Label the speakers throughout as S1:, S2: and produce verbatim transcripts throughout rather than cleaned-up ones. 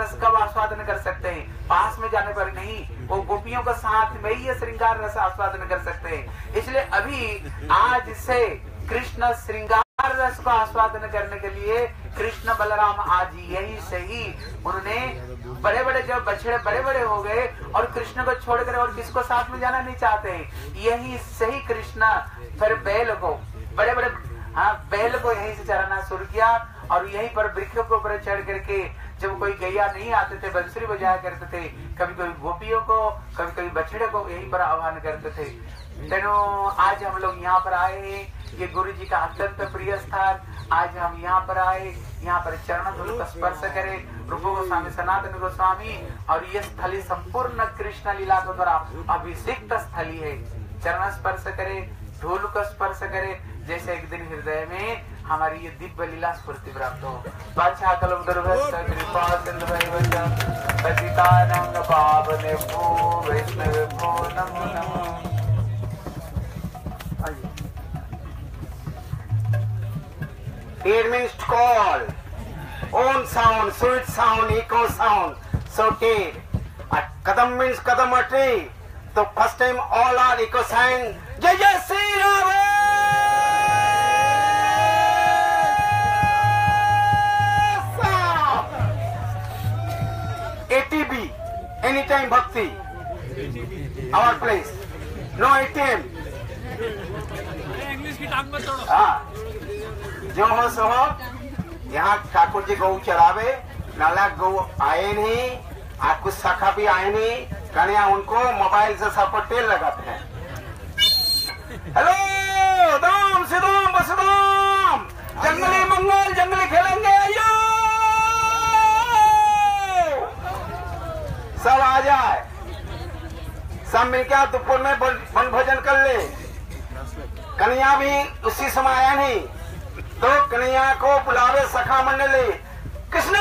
S1: रस कब आस्वादन कर सकते हैं? पास में जाने पर नहीं, वो गोपियों का साथ में ही ये श्रृंगार रस आस्वादन कर सकते हैं। इसलिए अभी आज से कृष्ण श्रृंगार रस को आस्वादन करने के लिए कृष्ण बलराम आज यही से ही उन्होंने बड़े बड़े जब बछड़े बड़े बड़े हो गए और कृष्ण को छोड़कर और किसको साथ में जाना नहीं चाहते हैं, यही से ही कृष्ण फिर बैल को बड़े बड़े हाँ बैल को यहीं से चराना शुरू किया और यहीं पर वृक्षों के ऊपर चढ़ करके जब कोई गैया नहीं आते थे बंसुरी बजाया करते थे, कभी कभी गोपियों को कभी कभी बछड़े को यहीं पर आह्वान करते थे। तेनो आज हम लोग यहाँ पर आए हैं, ये गुरु जी का अत्यंत प्रिय स्थान। आज हम यहाँ पर आए, यहाँ पर चरण धूल का स्पर्श करे रूप गोस्वामी सनातन गोस्वामी, और ये स्थली संपूर्ण कृष्ण लीला के द्वारा अभिषिक्त स्थली है। चरण स्पर्श करे, धूल का स्पर्श करे, जैसे एक दिन हृदय में हमारी ये दिव्य लीला स्फूर्ति प्राप्त हो। बादशाह कलम दुर्भस्त कृपा सिंधु भैवज पतितानां पावनेभ्यो वैष्णवेभ्यो नमो नमः।
S2: It means to call, own sound, sweet sound, echo sound, so dead. Kadam means kadam a tree. So first time all are echo saying, Jai Jai Sri Ram. A T B, anytime bhakti, our place, no A T M.
S3: English की टांग में तोड़ो।
S2: हाँ, जो हो सो हो, यहाँ ठाकुर जी गौ चरावे, नाला गौ आए नहीं, आज कुछ शाखा भी आए नहीं, कन्या उनको मोबाइल से सब पर तेल लगाते हैं। हेलो, दाम सिदाम बसदाम, जंगली मंगल जंगली खेलेंगे, आइयो, सब आ जाए, सब मिलकर दोपहर में वन भोजन कर ले। कन्या भी उसी समय आया नहीं, तो कन्या को बुलावे सखा मंडली, कृष्ण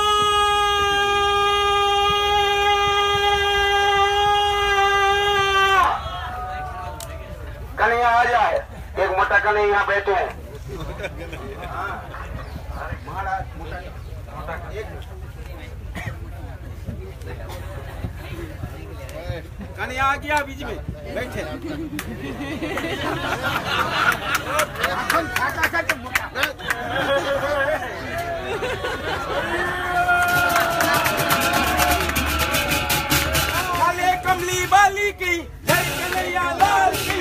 S2: कन्या आ जाए। एक मोटा कन्या यहाँ बैठे हैं।
S3: कन्या आ गया बीच में बैठे। काले कमली बाली की जय कन्हैया लाल की।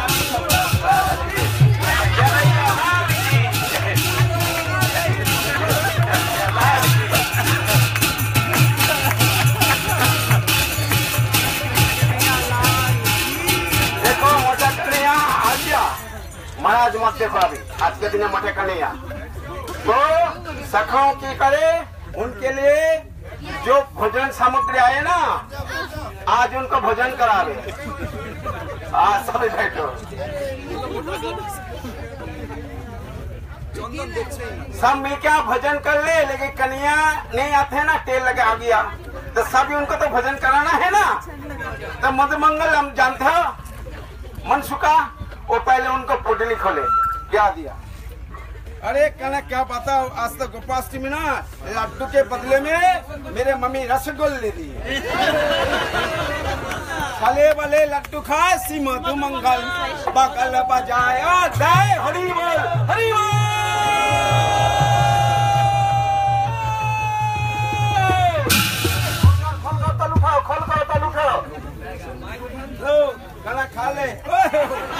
S2: महाराज मत देखो, अभी आज के दिन मठे कन्हैया तो सखाओं की करे, उनके लिए जो भोजन सामग्री आए ना, आज उनको भोजन करावे। आज सब बैठो, सब मिलकर भोजन कर ले, लेकिन कन्हैया नहीं आते ना, तेल लगे आ गया तो सभी उनको तो भोजन कराना है ना। तो मधुमंगल हम जानते हो मनसुका, वो पहले उनको पोटली खोले, क्या दिया?
S3: अरे कहना क्या पता, आज तक गोपाष्टमी ना, लड्डू के बदले में मेरे मम्मी रसगुल्ले दी। खले वाले लड्डू खाए सी मधु मंगल बगल बजाया जय हरि बोल हरि बोल।
S2: खोल कर तलू खाओ, खोल कर तलू खाओ,
S3: खाना खा ले।